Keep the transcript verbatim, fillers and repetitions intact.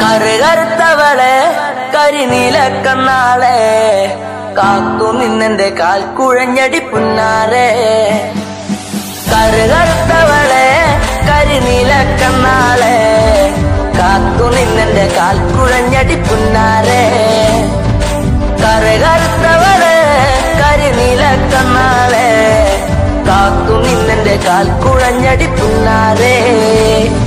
കറുകറുത്തവളെ കരിനീലക്കണ്ണാളെ കാത്തു നിന്നെന്റെ കാൽ കുഴഞ്ഞടി പുന്നാരെ. കറുകറുത്തവളെ കരിനീലക്കണ്ണാളെ കാത്തു നിന്നെന്റെ കാൽ കുഴഞ്ഞടി പുന്നാരെ. കറുകറുത്തവളെ കരിനീലക്കണ്ണാളെ കാത്തു നിന്നെന്റെ കാൽ കുഴഞ്ഞടി പുന്നാരെ.